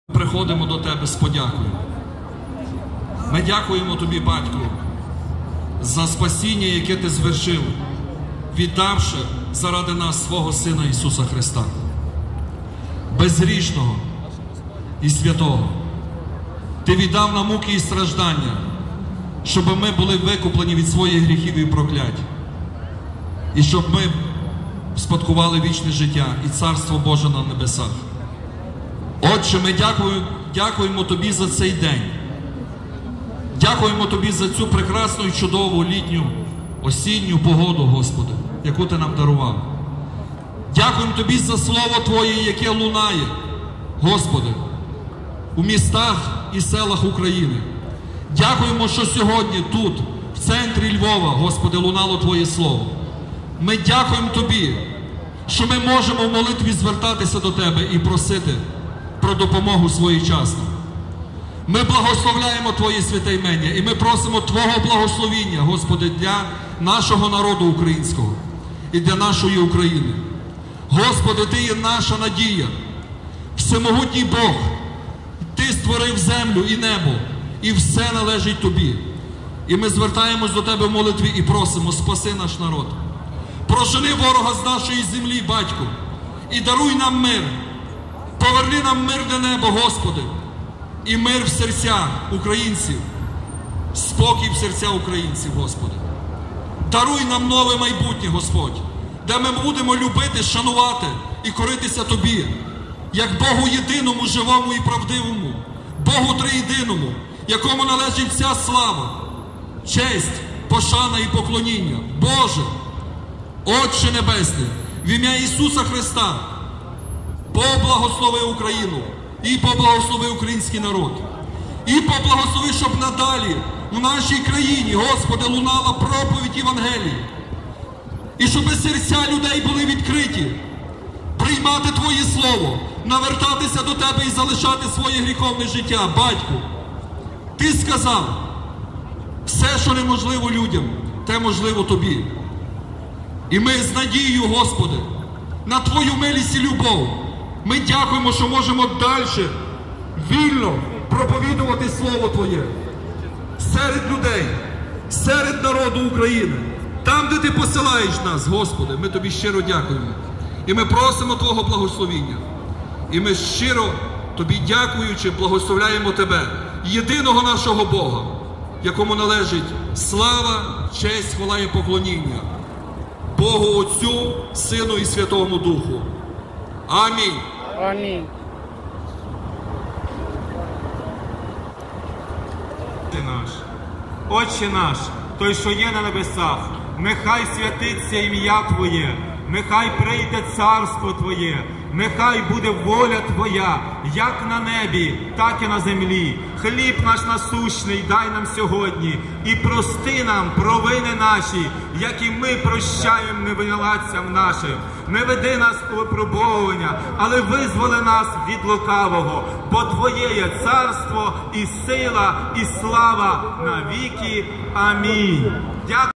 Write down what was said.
Приходимо до Тебе з подякою. Ми дякуємо Тобі, Батько, за спасіння, яке Ти звершив, віддавши заради нас свого Сина Ісуса Христа, безгрішного і святого. Ти віддав нам муки і страждання, щоб ми були викуплені від своїх гріхів і проклять, і щоб ми спадкували вічне життя і Царство Боже на небесах. Отче, ми дякуємо Тобі за цей день. Дякуємо Тобі за цю прекрасну і чудову літню, осінню погоду, Господи, яку Ти нам дарував. Дякуємо Тобі за Слово Твоє, яке лунає, Господи, у містах і селах України. Дякуємо, що сьогодні тут, в центрі Львова, Господи, лунало Твоє Слово. Ми дякуємо Тобі, що ми можемо в молитві звертатися до Тебе і просити про допомогу своєчасно. Ми благословляємо Твоє святе ім'я і ми просимо Твого благословіння, Господи, для нашого народу українського і для нашої України. Господи, Ти є наша надія, всемогутній Бог. Ти створив землю і небо, і все належить Тобі. І ми звертаємось до Тебе в молитві і просимо, спаси наш народ. Прожени ворога з нашої землі, Батько, і даруй нам мир. Поверни нам мирне небо, Господи, і мир в серця українців, спокій в серця українців, Господи. Даруй нам нове майбутнє, Господь, де ми будемо любити, шанувати і коритися Тобі, як Богу єдиному, живому і правдивому, Богу триєдиному, якому належить вся слава, честь, пошана і поклоніння. Боже, Отче Небесний, в ім'я Ісуса Христа, поблагослови Україну і поблагослови український народ. І поблагослови, щоб надалі у нашій країні, Господи, лунала проповідь Євангелії. І щоб серця людей були відкриті, приймати Твоє Слово, навертатися до Тебе і залишати своє гріховне життя. Батьку, Ти сказав, все, що неможливо людям, те можливо Тобі. І ми з надією, Господи, на Твою милість і любов, ми дякуємо, що можемо далі вільно проповідувати Слово Твоє серед людей, серед народу України, там, де Ти посилаєш нас, Господи. Ми Тобі щиро дякуємо. І ми просимо Твого благословіння. І ми щиро Тобі дякуючи, благословляємо Тебе, єдиного нашого Бога, якому належить слава, честь, хвала і поклоніння. Богу Отцю, Сину і Святому Духу. Амінь. Амінь. Отче наш, той, що є на небесах, нехай святиться ім'я Твоє, нехай прийде царство Твоє, нехай буде воля Твоя, як на небі, так і на землі. Хліб наш насущний дай нам сьогодні, і прости нам провини наші, як і ми прощаємо невинуватцям нашим. Не веди нас у випробовування, але визволи нас від лукавого, бо Твоє є царство, і сила, і слава на віки. Амінь. Дякую.